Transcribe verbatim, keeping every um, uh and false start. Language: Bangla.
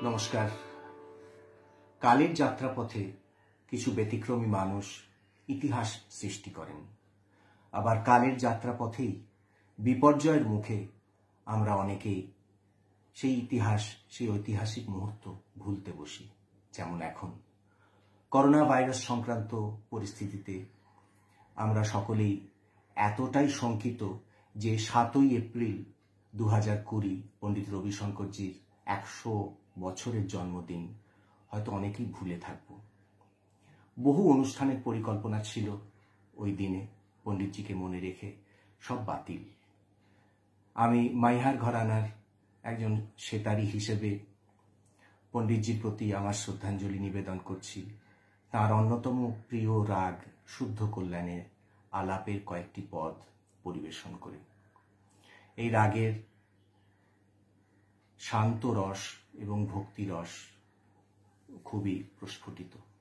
নমস্কার। কালের যাত্রাপথে কিছু ব্যতিক্রমী মানুষ ইতিহাস সৃষ্টি করেন, আবার কালের যাত্রাপথেই বিপর্যয়ের মুখে আমরা অনেকেই সেই ইতিহাস সেই ঐতিহাসিক মুহূর্ত ভুলতে বসি। যেমন এখন করোনা ভাইরাস সংক্রান্ত পরিস্থিতিতে আমরা সকলেই এতটাই শঙ্কিত যে সাতই এপ্রিল দু হাজার কুড়ি পণ্ডিত রবিশঙ্করজির একশো বছরের জন্মদিন হয়তো অনেকেই ভুলে থাকব। বহু অনুষ্ঠানের পরিকল্পনা ছিল ওই দিনে, পণ্ডিতজিকে মনে রেখে সব বাতিল। আমি মাইহার ঘরানার একজন সেতারি হিসেবে পণ্ডিতজির প্রতি আমার শ্রদ্ধাঞ্জলি নিবেদন করছি। তার অন্যতম প্রিয় রাগ শুদ্ধ কল্যাণের আলাপের কয়েকটি পদ পরিবেশন করে। এই রাগের শান্ত রস এবং ভক্তি রস খুবই প্রস্ফুটিত।